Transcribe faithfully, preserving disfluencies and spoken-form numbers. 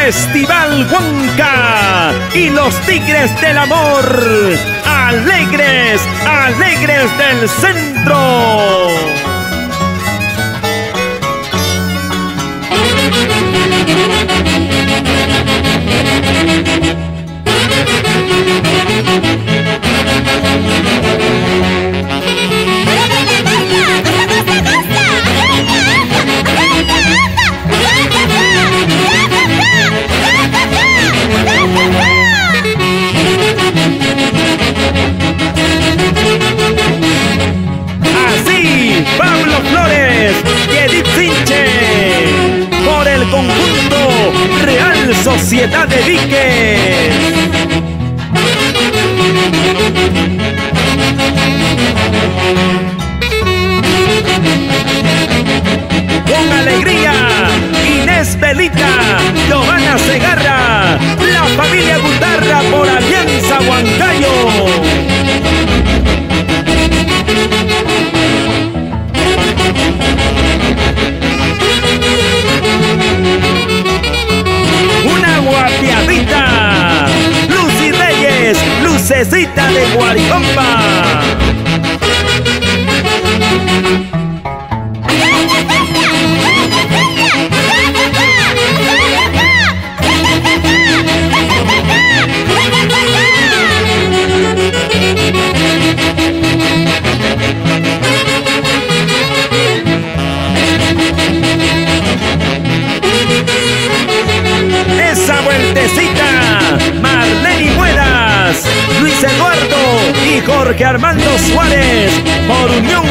Festival Huanca y los Tigres del Amor, alegres, alegres del centro. Así, Pablo Flores y Edith Sinche, por el conjunto Real Sociedad de Diques. Con alegría, Inés Belita, Giovanna Segarra, la familia Gutarra por Alianza Huancayo. Una guapiadita, Lucy Reyes, Lucecita de Guaricompa. Esa vueltecita, Marlene Muedas, Luis Eduardo y Jorge Armando Suárez, por Unión